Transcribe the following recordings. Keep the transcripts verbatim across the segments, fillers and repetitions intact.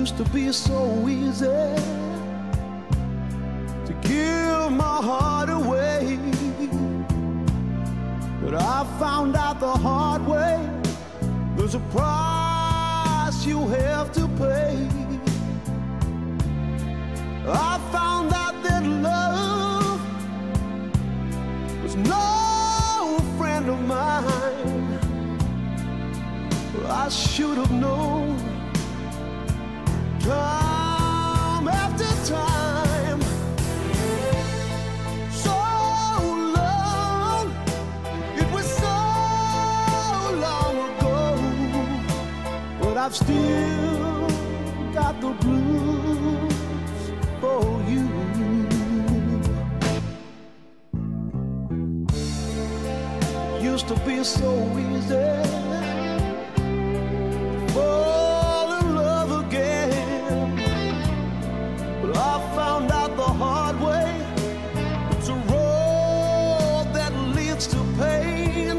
Used to be so easy to give my heart away, but I found out the hard way there's a price you have to pay. I found out that love was no friend of mine. I should have known time after time. So long, it was so long ago, but I've still got the blues for you. Used to be so easy fall in love again, but I found out the hard way it's a road that leads to pain.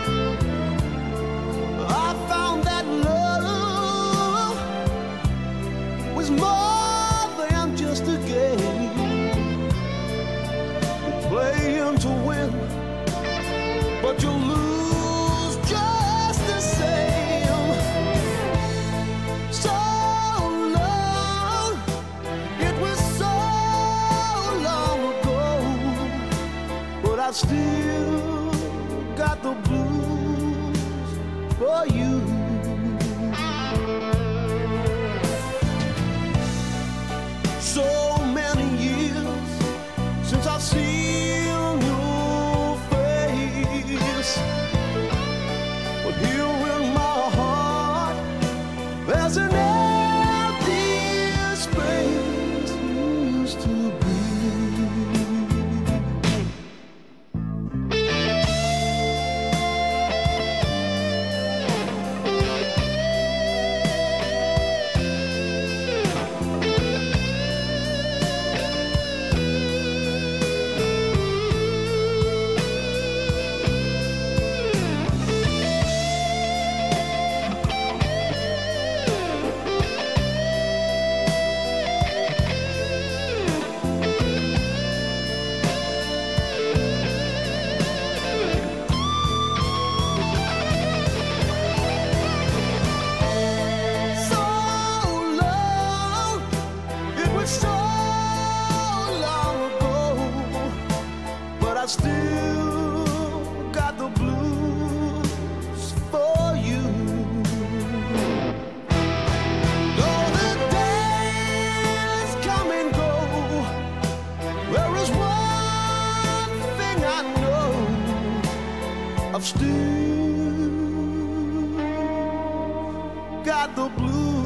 I found that love was more than just a game. You're playing to win, but you lose just the same. So long, it was so long ago, but I still got the blues for you. So many years since I've seen your face, but here in my heart there's an empty space used to be. I still got the blues for you. Though the days come and go, there is one thing I know, I've still got the blues.